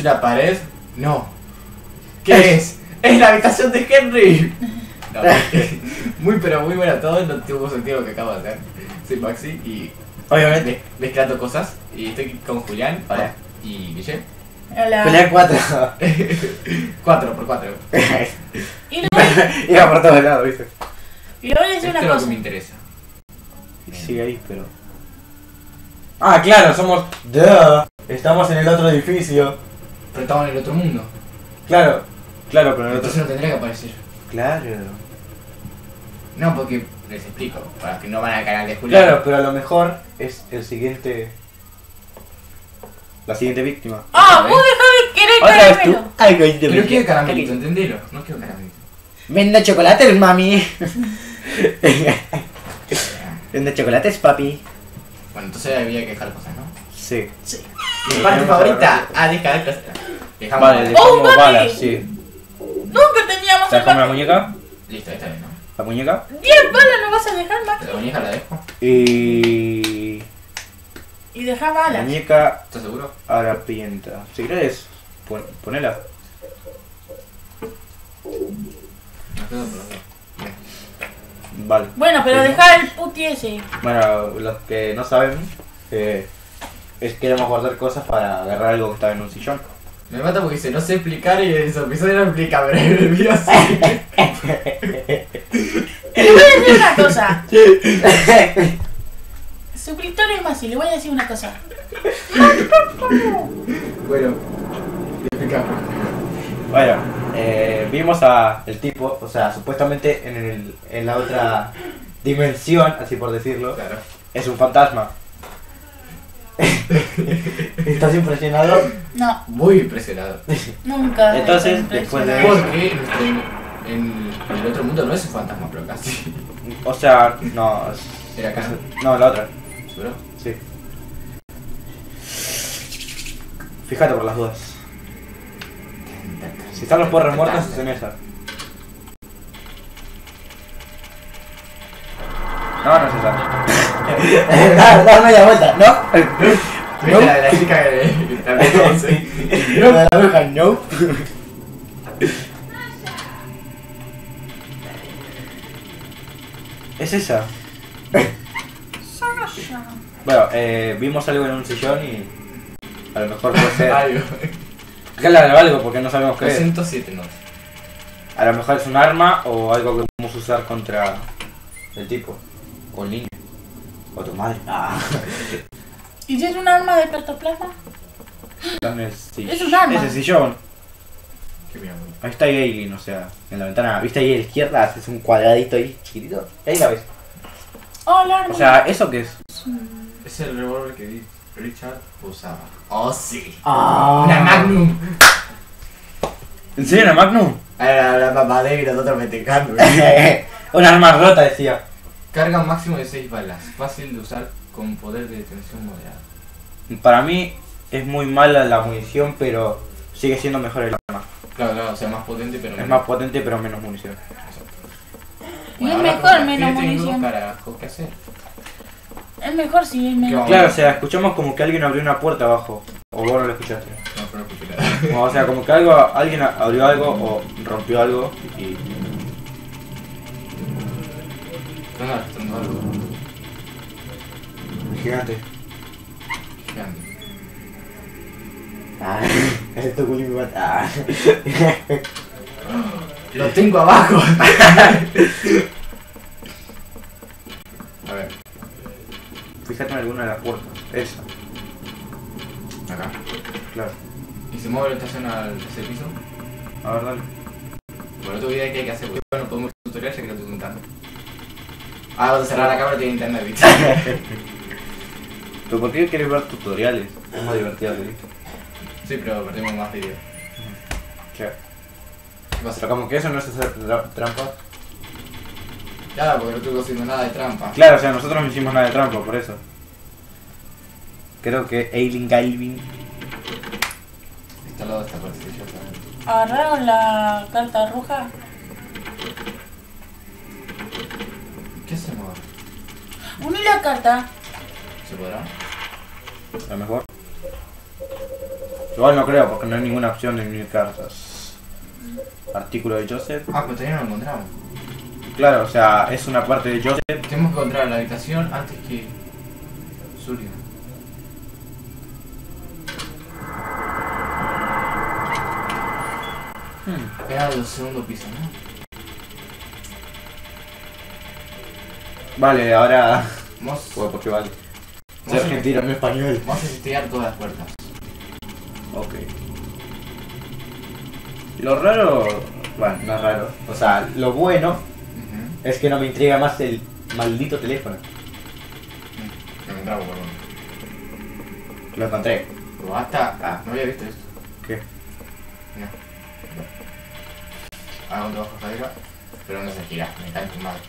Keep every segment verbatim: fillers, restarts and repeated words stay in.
una pared? No. ¿Qué es? ¡Es la habitación de Henry! No, muy pero muy bueno todo, no tuvo sentido lo que acabo de hacer. Soy Maxi y Obviamente. mez- mezclando cosas y estoy con Julián para, y Guille. Hola. Pelea cuatro. cuatro por cuatro. Y le voy, Iba por todos lados, viste. y le voy a decir Esto una es lo que cosa. me interesa. Sigue ahí, pero. Ah, claro, somos. Duh. Estamos en el otro edificio. Pero estamos en el otro mundo. Claro, claro, pero en el Entonces otro. no tendría que aparecer. Claro. No, porque les explico, para los que no van al canal de Julián. Claro, pero a lo mejor es el siguiente. La siguiente víctima. ¡Ah! ¡Vos dejá de querer Otra vez tú. caramelo! Ay, que Pero quiero caramelito, entendelo. No quiero caramelito. Vende chocolates, mami. Vende chocolates, papi. Bueno, entonces había que dejar cosas, ¿no? Sí. Sí. Mi parte favorita, a dejar cosas. Dejamos Vale, la- dejamos ¡Oh, papi! balas, sí. Nunca teníamos ¿Sabes cómo la el muñeca? Listo, está bien, ¿no? La muñeca. diez balas no vas a dejar más. La muñeca la dejo. Y. Y deja La balas. muñeca ¿Estás seguro? harapienta. Si querés, pon, ponela. Me quedo por los dos. Bien. Vale. Bueno, pero Sí, deja el puti ese. Bueno, los que no saben, eh, es que queremos guardar cosas para agarrar algo que estaba en un sillón. Me mata porque dice, no sé explicar y en su episodio no explica, pero en el video sí. Le voy a decir una cosa. Suscriptores más, y le voy a decir una cosa. Bueno, explica. Bueno, eh, vimos a el tipo, o sea, supuestamente en, el, en la otra dimensión, así por decirlo, Claro. es un fantasma. ¿Estás impresionado? No, Muy impresionado. nunca. Entonces, me después de- impresiona. Porque en, en el otro mundo no es un fantasma, pero casi. O sea, no, es- Era acá. no, la otra, ¿Seguro? sí. Fíjate por las dudas. Si están los porros muertos, es en esa. No, no es esa. da, da media vuelta, ¿no? ¿Viste la de la chica que que también conoce? No, la bruja, no. Es esa. Bueno, eh, vimos algo en un sillón y a lo mejor puede ser. Algo. Claro, algo porque no sabemos qué es. doscientos siete no. A lo mejor es un arma o algo que podemos usar contra el tipo. O el niño. O tu madre. Ah. ¿Y si es un arma de protoplasma? Dame el sill- Es un arma. Ese sillón. Qué bien, güey. Ahí está Aileen, o sea, en la ventana. ¿Viste ahí a la izquierda? Es un cuadradito ahí chiquitito. Ahí la ves. Oh, el arma. O sea, ¿eso qué es? Es el revólver que Richard usaba. Oh, sí. Ah. Una Magnum. ¿En serio una Magnum? Era la mamadera y nosotros metecando. Un arma rota, decía. Carga un máximo de seis balas. Fácil de usar con poder de detención moderado. Para mí es muy mala la munición, pero sigue siendo mejor el arma. Claro, claro, o sea, más potente, pero Es más potente, pero menos munición. Y es ahora mejor con la menos Fiat tengo, munición. Carajo, ¿qué hacer? Es mejor si es menos. vamos? Claro, o sea, escuchamos como que alguien abrió una puerta abajo. O vos no lo escuchaste. No, pero no escuché nada. O sea, como que algo, alguien abrió algo o rompió algo y... Están arrastrando algo Gigante. gigante. Ah, es tu culo me mata. ¡Lo tengo abajo! A ver, Fíjate en alguna de las puertas. Esa, acá. claro. ¿Y se mueve la estación al tercer piso? A ver, dale. Bueno, no tengo idea de qué hay que hacer, porque no podemos hacer tutorial ya que lo estoy contando. Ah, vas a cerrar la cámara y tiene internet, ¿viste? ¿Pero por qué quieres ver tutoriales? Es más divertido, ¿viste? Sí, pero perdemos más vídeos. ¿Qué? ¿Qué pasa? Pero como que eso no es hacer tra- trampa. Claro, porque no estuve haciendo nada de trampa. Claro, o sea, nosotros no hicimos nada de trampa, por eso. Creo que Aileen Galvin... Está al lado de esta parte, yo también. ¿Agarraron la carta roja? ¿Qué hacemos ahora? Uní la carta. ¿Se podrá? A lo mejor. Igual no creo, porque no hay ninguna opción de unir cartas. Artículo de Joseph. Ah, pero todavía no lo encontramos. Claro, o sea, es una parte de Joseph. Tenemos que encontrar la habitación antes que Surya. Hmm. Era el segundo piso, ¿no? Vale, ahora... Vamos, Bueno, porque vale. Soy vamos, a, argentino, no español. vamos a investigar todas las puertas. Ok. Lo raro... Bueno, no es raro. O sea, lo bueno Uh es que no me intriga más el maldito teléfono. Lo encontramos, perdón. Lo encontré. Pero hasta... Ah. No había visto esto. ¿Qué? No. Ahora un trabajo cadera, pero no se gira, me cae en tu madre.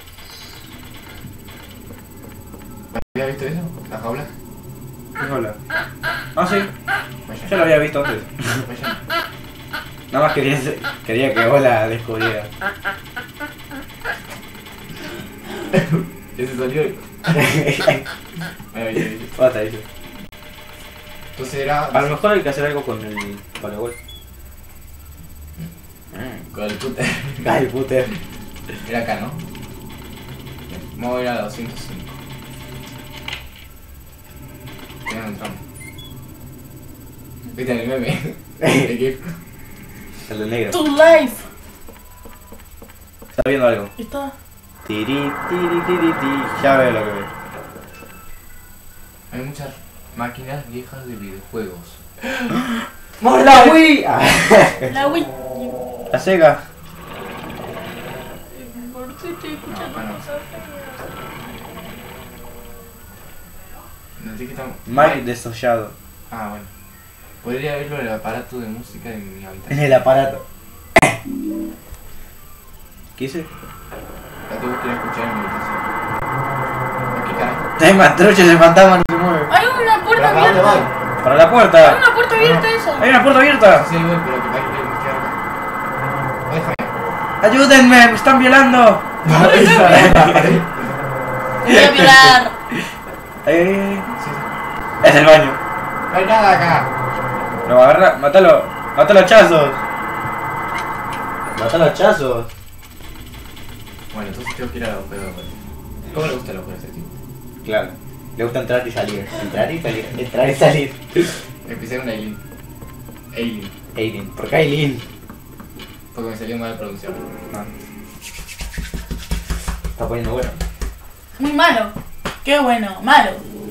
¿Había visto eso? ¿La jaula? ¿Qué habla? Ah, sí. Vaya. Ya lo había visto antes. Vaya. Nada más quería, quería que vos la descubrieras. Ese salió y... Bueno, ya, ya. Basta, dice. Entonces era... A lo mejor hay que hacer algo con el voleibol. Con el puter. Ay, puter. Era acá, ¿no? Vamos a ir a la doscientos cinco. Ya no entramos. ¿Viste el meme? ¿De qué? El de negro. Tu life. ¿Está viendo algo? Está. Tiri, tiri, tiri, tiri. Ya veo lo que ve. Hay muchas máquinas viejas de videojuegos. ¡La Wii! Ah. La Wii. La Sega. ¿Por qué estoy escuchando No, bueno. cosas? No sé qué estamos... Mike desollado. Ah, bueno. Podría verlo en el aparato de música de mi En habitación. el aparato. ¿Qué hice? La tuve que ir a escuchar en mi habitación. ¿Qué carajo? Hay más troches, el fantasma no se mueve. Hay una puerta ¿Para dónde abierta. voy? Para la Hay puerta. una puerta abierta esa. Hay una puerta abierta. Sí, voy, pero que parece que me queda acá. Oh, déjame. Ayúdenme, me están violando. Te voy a violar. Ay, ay, ay. Sí, sí. Es el baño. No hay nada acá. Lo agarra, mátalo. Mátalo a hachazos. Mátalo a hachazos. Bueno, entonces tengo que ir a la búsqueda de vuelta. ¿Cómo le gusta la búsqueda a ese tipo? Claro. Le gusta entrar y salir. Entrar y salir. Entrar y salir. Empecé con Aileen. Aileen. Aileen. ¿Por qué Aileen? Porque me salió mal pronunciado. Ah. Está poniendo bueno. Muy malo. Qué bueno, malo.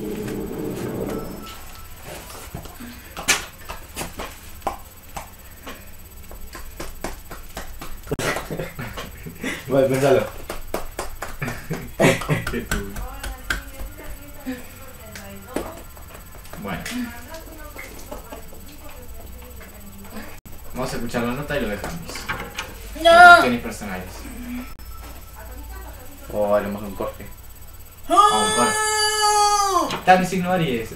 Bueno, pensalo. Qué tuyo. Bueno. Vamos a escuchar la nota y lo dejamos. Por No. cuestiones personales. O haremos un corte. Está mi signo Aries.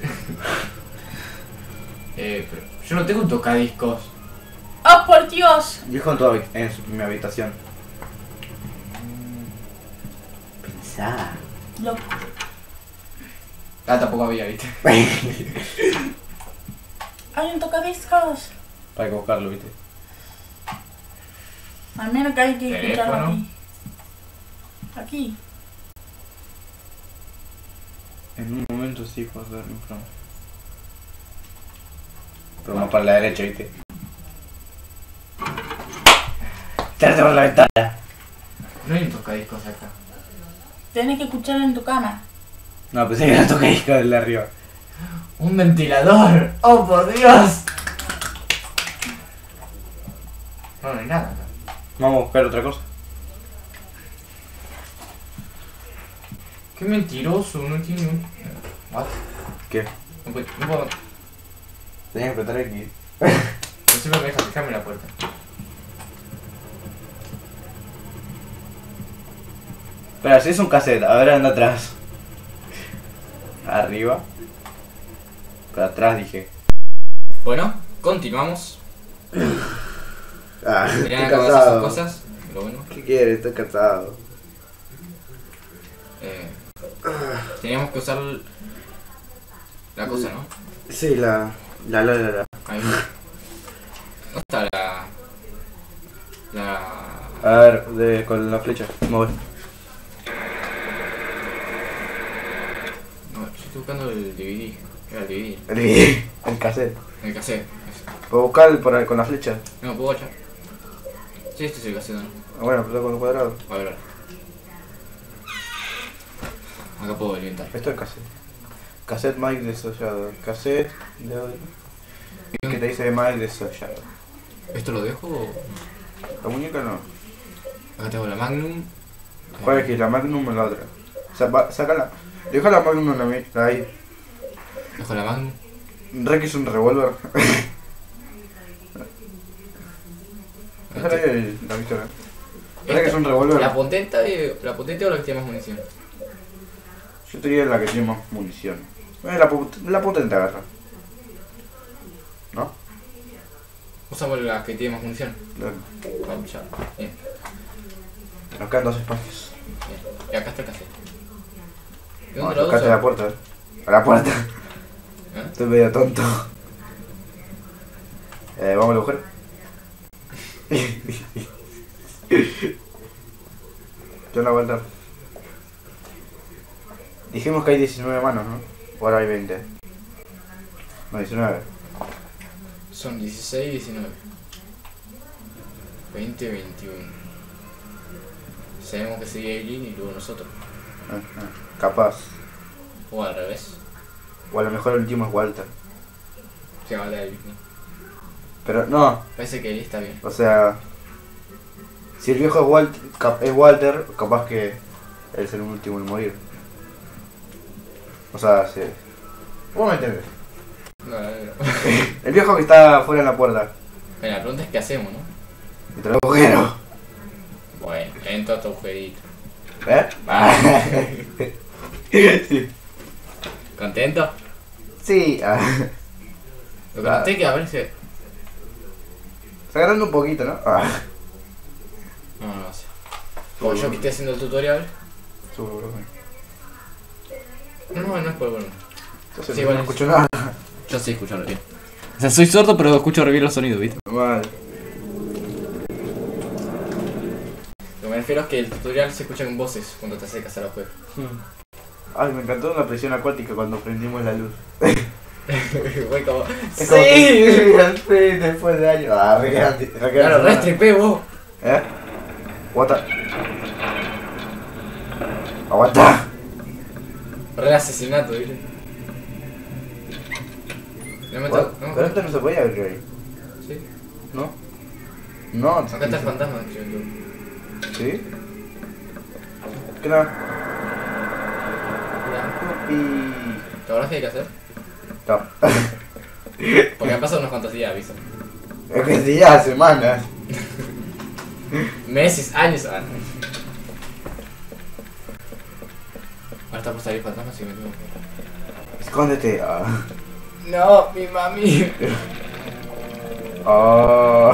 eh, pero yo no tengo un tocadiscos. Oh, por Dios. Dijo en, tu habi- en su- mi habitación. Pensá. Loco. Ah, tampoco había, viste. Hay un tocadiscos. Para que buscarlo, viste. Al menos que hay que escucharlo Teléfono. aquí. Aquí. En un momento sí puedo dar mi front. Pero más para la derecha, viste. Tírate por la ventana. No hay un tocadiscos acá. Tenés que escucharlo en tu cama. No, pensé que era toca disco del de arriba. ¡Un ventilador! ¡Oh, por Dios! No, no hay nada acá. Vamos a buscar otra cosa. Qué mentiroso, no tiene un... What? ¿Qué? No puedo... No puedo... Tenía que apretar aquí. No siempre me deja fijarme la puerta. Espera, si es un cassette, a ver, anda atrás. Arriba. Para atrás dije. Bueno, continuamos. Ah, Tenían que acabar esas cosas. Lo bueno. ¿Qué quieres? Estoy cansado. Eh, teníamos que usar la cosa, ¿no? Sí, la... La la la la. Ahí Ahí. ¿Dónde está la. La. A ver, de, con la flecha, mover. No, yo estoy buscando el D V D. Era el D V D. El video, el cassette. El cassette. Eso. ¿Puedo buscar por ahí, con la flecha? No, ¿puedo echar? Sí, este es el cassette, ¿no? Ah, bueno, pero con el cuadrado. A ver, a ver. Acá puedo alimentar. Esto es cassette. Cassette mic desollado. Cassette de audio. ¿Qué te dice mic desollado? ¿Esto lo dejo o...? La muñeca no. Acá tengo la Magnum. ¿Cuál es que la Magnum o la otra? O sea, va, sácala. Deja la Magnum en la mi- ahí. Dejo la Magnum. Re que es un revólver. Déjala ahí el- la pistola. Re que es un revólver. ¿La potente, de- ¿La potente o la que tiene más munición? Yo te diría la que tiene más munición. Eh, la, pot- la potente agarra. ¿No? Usamos la que tiene más munición. La- Vamos, ya. Bien, Nos quedan dos espacios. bien. Y acá está el cassette. ¿De Vamos dónde a lo tocarte uso? la puerta. A la puerta. ¿Eh? Estoy medio tonto. Eh, vamos a buscar. Yo la vuelta. Dijimos que hay diecinueve manos, ¿no? O ahora hay veinte. No, diecinueve. Son dieciséis y diecinueve. veinte, veintiuno. Sabemos que sería Eileen y luego nosotros. Ah, ah, capaz. O al revés. O a lo mejor el último es Walter. Se va a dar el Pero no, Parece que él está bien. o sea. Si el viejo es Walter, cap- es Walter, capaz que él es el último en morir. O sea, sí. ¿Cómo me entiendes? No, no, no. El viejo que está fuera en la puerta. Bueno, la pregunta es qué hacemos, ¿no? Entre los agujeros. Bueno, entro a tu agujerito. ¿Eh? Sí. ¿Contento? Sí. ah. Lo que noté que a ver si... Está ganando un poquito, ¿no? Ah. No, no, no sé. Como yo que estoy haciendo el tutorial. Sube, bro. No, no, no es por bueno. Entonces Sí, no bueno, escucho nada. Yo sí escucharlo bien. O sea, soy sordo pero escucho re bien los sonidos, ¿viste? Mal. Lo que me refiero es que el tutorial se escucha con voces cuando te acercas a la web. Ay, me encantó la presión acuática cuando prendimos la luz. Fue como... Es como que al fin, después de años. Ah, re grande. Re grande. Claro, re estripé vos. ¿Eh? Aguanta. Aguanta. Re asesinato, ¿viste? No me What? to- no, Pero esto no se podía abrir ahí. Sí. ¿No? No. Acá está el fantasma, creo yo. ¿Sí? ¿Qué nada? ¿Te Y... acordás qué hay que hacer? No. Porque han pasado unas cuantos días, aviso. Es que sí, ya semanas. Meses, años. Ah. Ahora está por salir fantasma, si me equivoco. Escóndete. Ah. No, mi mami. Oh.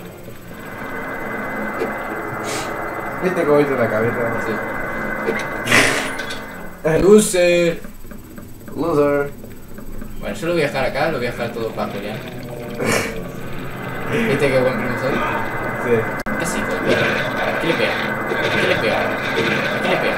¿Viste cómo hizo la cabeza? Sí. Loser. Loser. Bueno, yo lo voy a dejar acá, lo voy a dejar todo para pelear. ¿Viste qué buen primo soy? Sí. ¿Qué sí? ¿Qué le pega? ¿Qué le pega? ¿Qué le pega?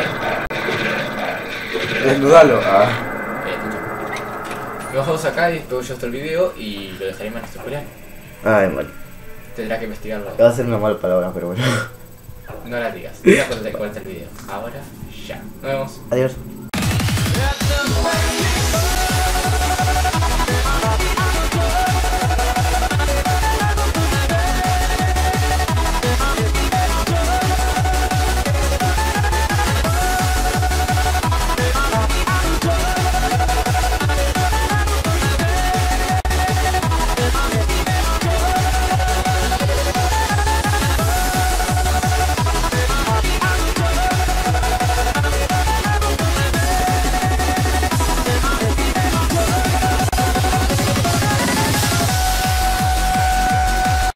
¿Eh? Desnudalo. Ah. Eh, escucha. Lo bajamos acá y después yo hasta el video y lo dejaré en nuestro coreano. Ay, mal. Tendrá que investigarlo. Va a ser una mala palabra, pero bueno. No la digas. Diga cuando te corte el video. Ahora, ya. Nos vemos. Adiós. At the